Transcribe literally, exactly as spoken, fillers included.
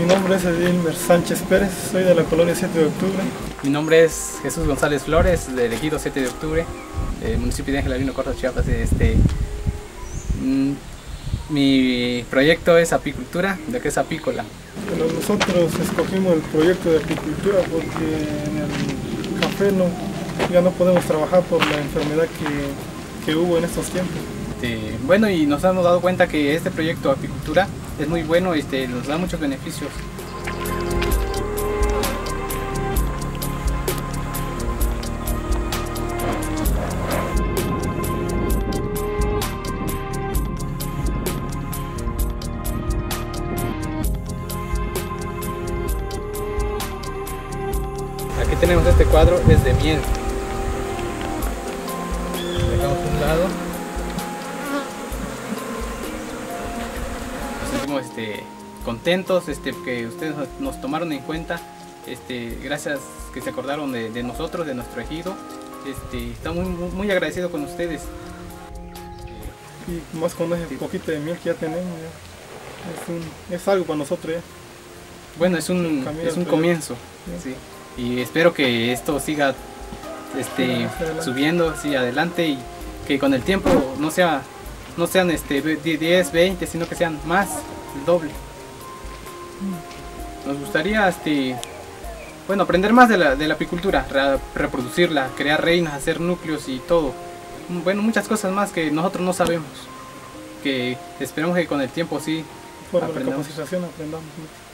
Mi nombre es Edilmer Sánchez Pérez, soy de la colonia siete de octubre. Mi nombre es Jesús González Flores, del ejido siete de octubre, del municipio de Ángel Albino Corzo, Chiapas. Este, mm, mi proyecto es apicultura, de que es apícola. Bueno, nosotros escogimos el proyecto de apicultura porque en el café no, ya no podemos trabajar por la enfermedad que, que hubo en estos tiempos. Este, bueno, y nos hemos dado cuenta que este proyecto de apicultura es muy bueno, este, nos da muchos beneficios. Aquí tenemos este cuadro, es de miel. Dejamos a un lado. Nos sentimos este, contentos este, que ustedes nos, nos tomaron en cuenta. Este, gracias que se acordaron de, de nosotros, de nuestro ejido. Este, estamos muy, muy agradecidos con ustedes. Y más con ese poquito de miel que ya tenemos, ya. Es, un, es algo para nosotros ya. Bueno, es un, es un comienzo. Sí. Y espero que esto siga este, subiendo, sí, adelante, y que con el tiempo no sea no sean este, diez, veinte, sino que sean más, el doble. Nos gustaría este, bueno, aprender más de la, de la apicultura, re, reproducirla, crear reinas, hacer núcleos y todo. Bueno, muchas cosas más que nosotros no sabemos, que esperamos que con el tiempo sí por la aprendamos. capacitación aprendamos.